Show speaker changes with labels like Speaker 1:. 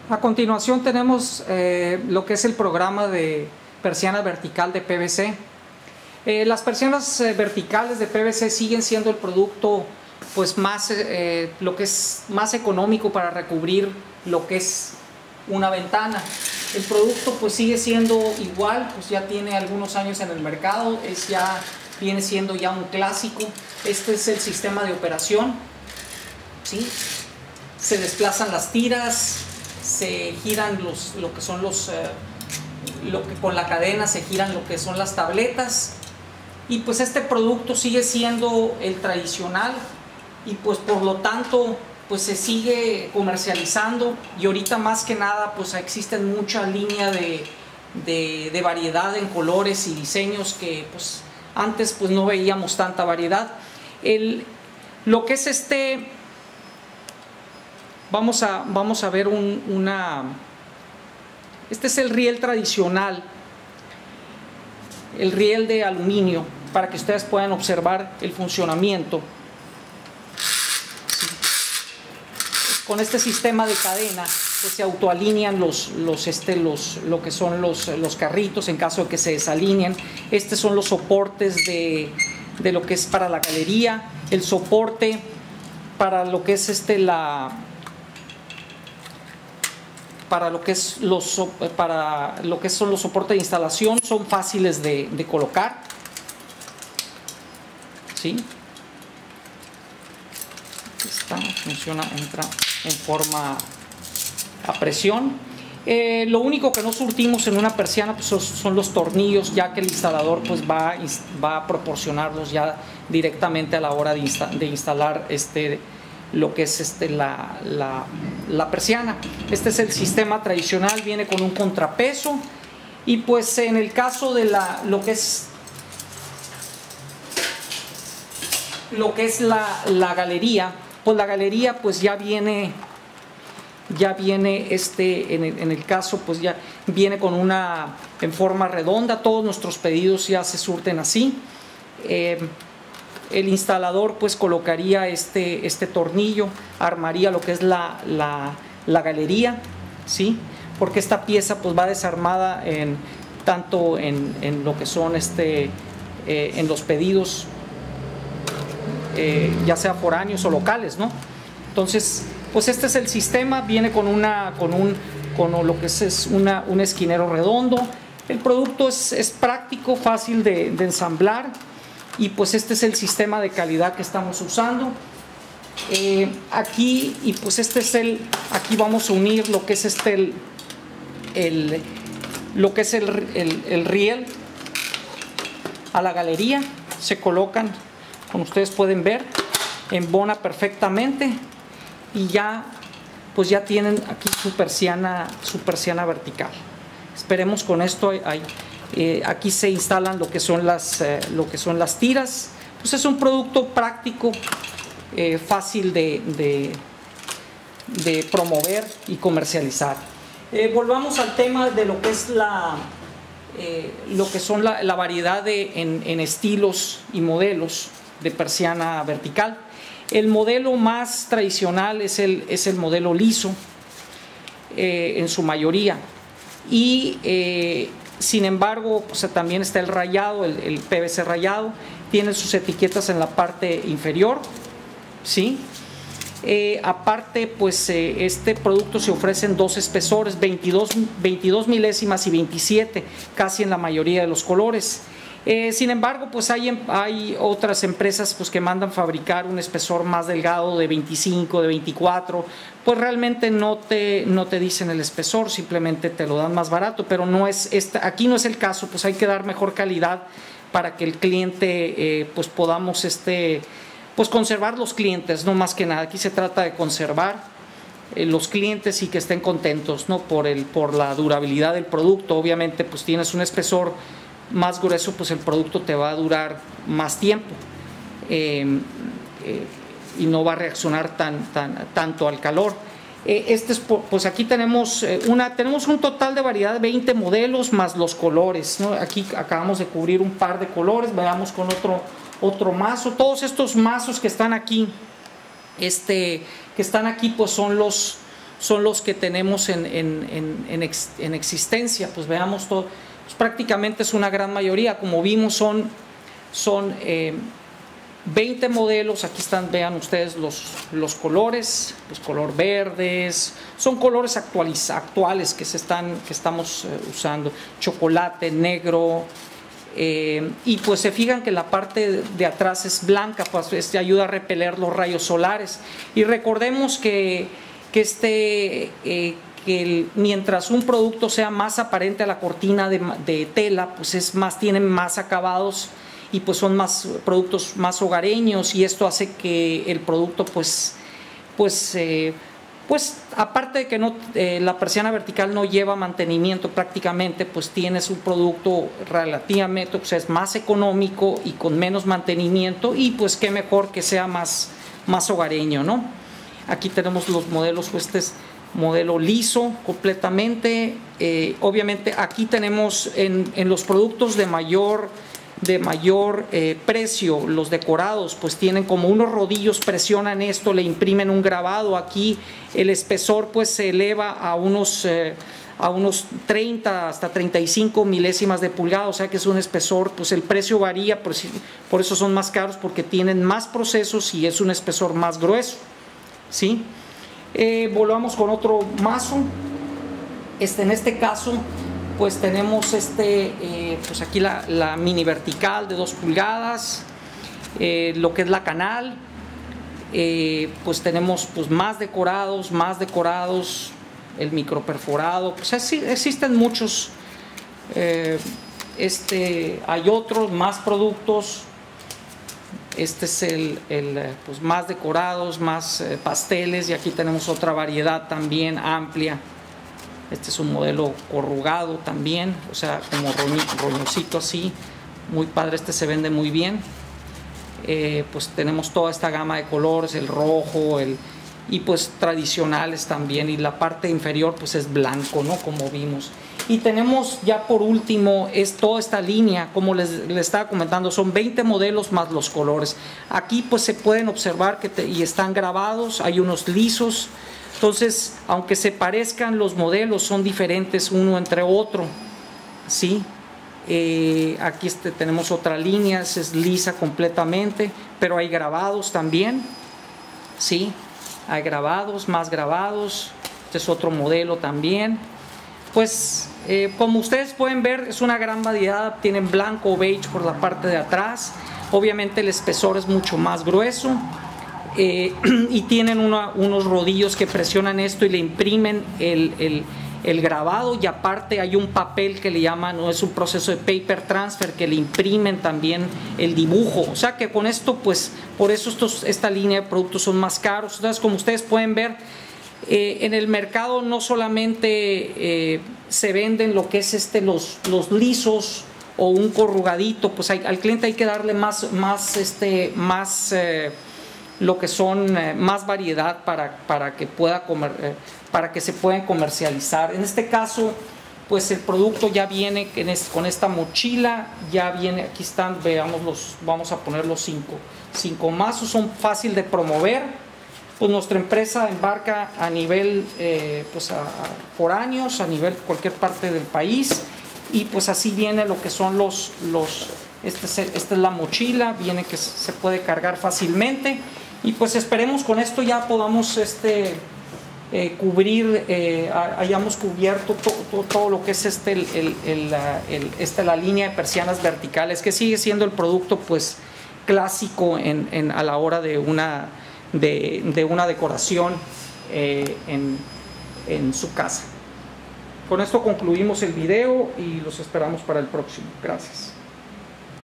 Speaker 1: A continuación tenemos lo que es el programa de persiana vertical de PVC. Las persianas verticales de PVC siguen siendo el producto pues más, lo que es más económico para recubrir lo que es una ventana. El producto pues sigue siendo igual, pues ya tiene algunos años en el mercado, viene siendo ya un clásico. Este es el sistema de operación, ¿sí? Se desplazan las tiras, se giran lo que son con la cadena se giran lo que son las tabletas, y pues este producto sigue siendo el tradicional y pues por lo tanto pues se sigue comercializando, y ahorita más que nada pues existen mucha línea de variedad en colores y diseños que pues antes pues no veíamos tanta variedad. Lo que es vamos a ver este es el riel tradicional, el riel de aluminio, para que ustedes puedan observar el funcionamiento. Con este sistema de cadena pues se autoalinean lo que son los carritos en caso de que se desalineen. Estos son los soportes de lo que es para la galería, el soporte para lo que es para lo que son los soportes de instalación, son fáciles de colocar, ¿sí? Funciona, entra en forma a presión. Lo único que no surtimos en una persiana pues son los tornillos, ya que el instalador pues va a proporcionarlos ya directamente a la hora de instalar lo que es la persiana. Este es el sistema tradicional, viene con un contrapeso, y pues en el caso de lo que es la galería, pues la galería pues ya viene en el caso pues ya viene con en forma redonda. Todos nuestros pedidos ya se surten así. El instalador pues colocaría este tornillo, armaría lo que es la galería, ¿sí? Porque esta pieza pues va desarmada tanto en lo que son en los pedidos, ya sea foráneos o locales, ¿no? Entonces pues este es el sistema, viene con lo que es un esquinero redondo. El producto es práctico, fácil de ensamblar, y pues este es el sistema de calidad que estamos usando. Aquí, y pues aquí vamos a unir lo que es el riel a la galería. Se colocan, como ustedes pueden ver, embona perfectamente, y pues ya tienen aquí su persiana vertical. Esperemos con esto aquí se instalan lo que son las tiras. Pues es un producto práctico, fácil de promover y comercializar. Volvamos al tema de lo que es la variedad en estilos y modelos de persiana vertical. El modelo más tradicional es el modelo liso, en su mayoría, y sin embargo pues también está el rayado, el PVC rayado. Tiene sus etiquetas en la parte inferior, ¿sí? Aparte pues este producto se ofrece en dos espesores, 22 milésimas y 27, casi en la mayoría de los colores. Sin embargo pues hay otras empresas pues que mandan fabricar un espesor más delgado, de 25, de 24. Pues realmente no te dicen el espesor, simplemente te lo dan más barato, pero aquí no es el caso. Pues hay que dar mejor calidad para que el cliente pues podamos pues conservar los clientes, no más que nada. Aquí se trata de conservar los clientes y que estén contentos, ¿no? Por la durabilidad del producto. Obviamente pues tienes un espesor más grueso, pues el producto te va a durar más tiempo, y no va a reaccionar tanto al calor. Pues aquí tenemos un total de variedad de 20 modelos más los colores, ¿no? Aquí acabamos de cubrir un par de colores. Veamos con otro mazo. Todos estos mazos que están aquí, pues son son los que tenemos en existencia. Pues veamos todo, pues prácticamente es una gran mayoría, como vimos son 20 modelos. Aquí están, vean ustedes los colores, los color verdes, son colores actuales que estamos usando, chocolate, negro, y pues se fijan que la parte de atrás es blanca, pues este ayuda a repeler los rayos solares. Y recordemos que mientras un producto sea más aparente a la cortina de tela, pues tienen más acabados y pues son productos más hogareños, y esto hace que el producto pues aparte de que la persiana vertical no lleva mantenimiento prácticamente, pues tienes un producto relativamente, o sea, es más económico y con menos mantenimiento, y pues qué mejor que sea más hogareño, ¿no? Aquí tenemos los modelos, pues este es modelo liso completamente. Obviamente aquí tenemos en los productos de mayor precio, los decorados, pues tienen como unos rodillos, presionan esto, le imprimen un grabado. Aquí el espesor pues se eleva a unos 30 hasta 35 milésimas de pulgada, o sea que es un espesor, pues el precio varía, por eso son más caros, porque tienen más procesos y es un espesor más grueso, ¿sí? Volvamos con otro mazo. En este caso pues tenemos pues aquí la mini vertical de 2 pulgadas, lo que es la canal, pues tenemos pues más decorados, el micro perforado, pues existen muchos, hay otros, más productos. Este es pues más decorados, más pasteles, y aquí tenemos otra variedad también amplia. Este es un modelo corrugado también, o sea, como roñosito así, muy padre, se vende muy bien. Pues tenemos toda esta gama de colores, el rojo, y pues tradicionales también, y la parte inferior pues es blanco, ¿no? Como vimos. Y tenemos ya por último toda esta línea, como les estaba comentando, son 20 modelos más los colores. Aquí pues se pueden observar y están grabados, hay unos lisos. Entonces, aunque se parezcan, los modelos son diferentes uno entre otro, ¿sí? Aquí tenemos otra línea, es lisa completamente, pero hay grabados también, ¿sí? Hay grabados, más grabados. Este es otro modelo también. Pues, como ustedes pueden ver, es una gran variedad. Tienen blanco o beige por la parte de atrás. Obviamente el espesor es mucho más grueso. Y tienen unos rodillos que presionan esto y le imprimen el grabado, y aparte hay un papel que le llaman, no es un proceso de paper transfer, que le imprimen también el dibujo. O sea que con esto, pues por eso esta línea de productos son más caros. Entonces, como ustedes pueden ver, en el mercado no solamente se venden lo que es los lisos o un corrugadito, pues al cliente hay que darle más lo que son más variedad para que se puedan comercializar. En este caso, pues el producto ya viene con esta mochila, ya viene, aquí están, veamos vamos a poner los cinco mazos, son fácil de promover. Pues nuestra empresa embarca a nivel por años, a nivel cualquier parte del país, y pues así viene lo que son esta es la mochila, viene que se puede cargar fácilmente. Y pues esperemos con esto ya podamos hayamos cubierto todo lo que es la línea de persianas verticales, que sigue siendo el producto pues clásico a la hora de una decoración en su casa. Con esto concluimos el video y los esperamos para el próximo. Gracias.